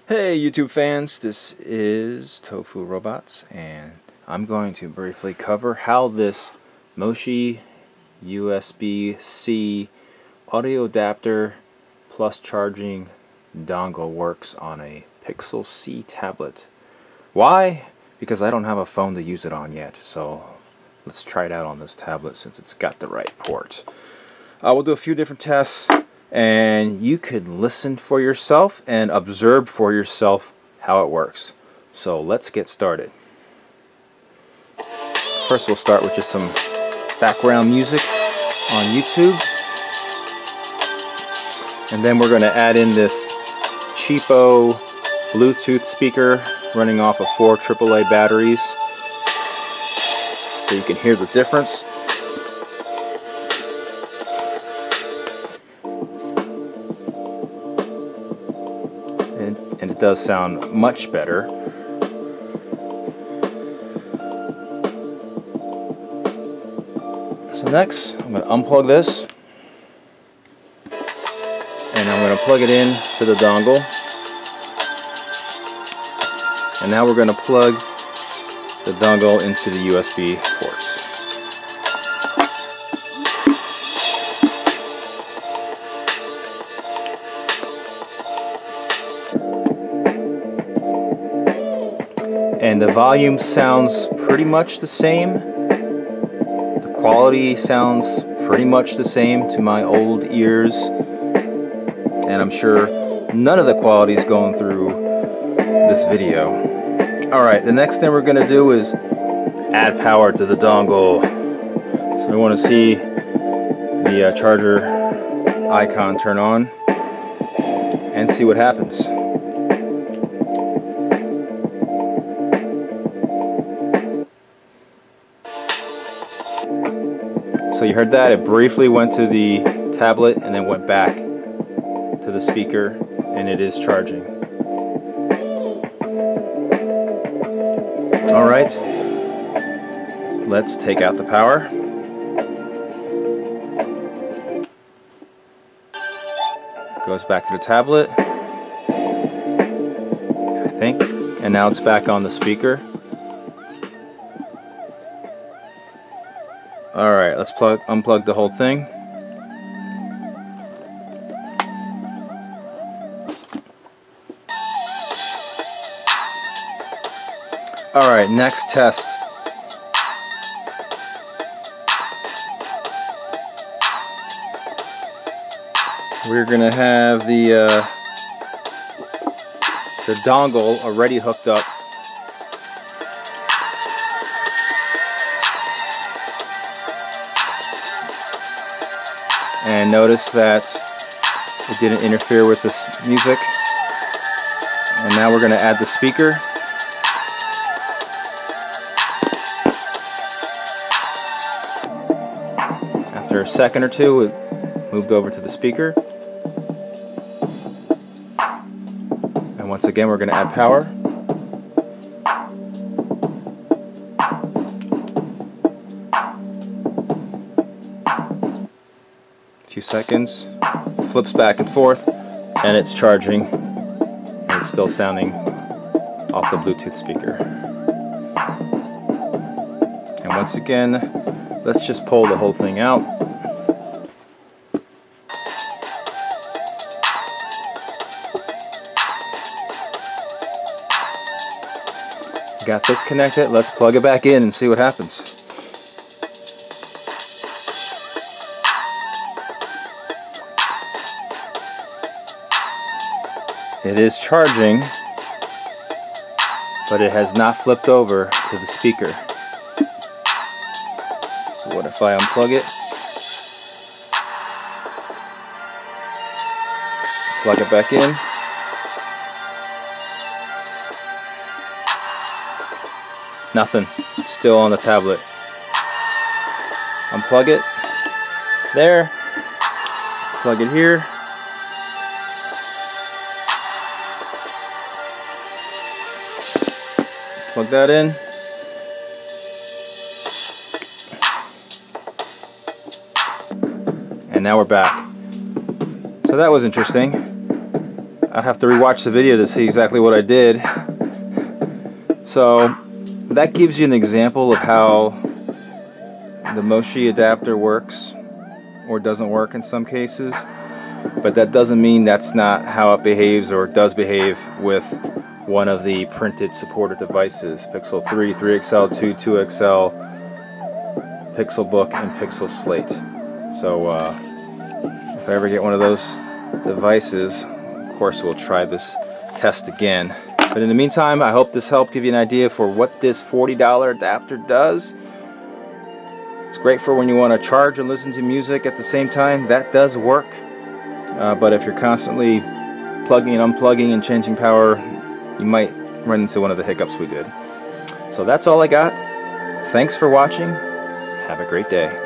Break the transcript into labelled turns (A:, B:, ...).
A: Hey YouTube fans, this is Tofu Robots, and I'm going to briefly cover how this Moshi USB-C audio adapter plus charging dongle works on a Pixel C tablet. Why? Because I don't have a phone to use it on yet, so let's try it out on this tablet since it's got the right port. We'll do a few different tests, and you could listen for yourself and observe for yourself how it works. So let's get started. First we'll start with just some background music on YouTube, and then we're going to add in this cheapo Bluetooth speaker running off of 4 AAA batteries so you can hear the difference. And it does sound much better. So next, I'm going to unplug this, and I'm going to plug it in to the dongle. And now we're going to plug the dongle into the USB ports. And the volume sounds pretty much the same. The quality sounds pretty much the same to my old ears. And I'm sure none of the quality is going through this video. Alright, the next thing we're going to do is add power to the dongle. So we want to see the charger icon turn on and see what happens. So you heard that, it briefly went to the tablet and then went back to the speaker, and it is charging. Alright, let's take out the power. Goes back to the tablet, I think, and now it's back on the speaker. Alright, let's unplug the whole thing. Alright, next test. We're going to have the dongle already hooked up. And notice that it didn't interfere with this music. And now we're going to add the speaker. After a second or two, it moved over to the speaker. And once again, we're going to add power. Few seconds, flips back and forth, and it's charging, and it's still sounding off the Bluetooth speaker. And once again, let's just pull the whole thing out. Got this connected, let's plug it back in and see what happens. It is charging, but it has not flipped over to the speaker. So what if I unplug it? Plug it back in. Nothing. It's still on the tablet. Unplug it. There. Plug it here. Plug that in. And now we're back. So that was interesting. I'd have to rewatch the video to see exactly what I did. So that gives you an example of how the Moshi adapter works or doesn't work in some cases, but that doesn't mean that's not how it behaves or does behave with one of the printed supported devices: Pixel 3, 3XL, 2, 2XL, Pixel Book, and Pixel Slate. So if I ever get one of those devices, of course we'll try this test again. But in the meantime, I hope this helped give you an idea for what this $40 adapter does. It's great for when you want to charge and listen to music at the same time. That does work. But if you're constantly plugging and unplugging and changing power, you might run into one of the hiccups we did. So that's all I got. Thanks for watching. Have a great day.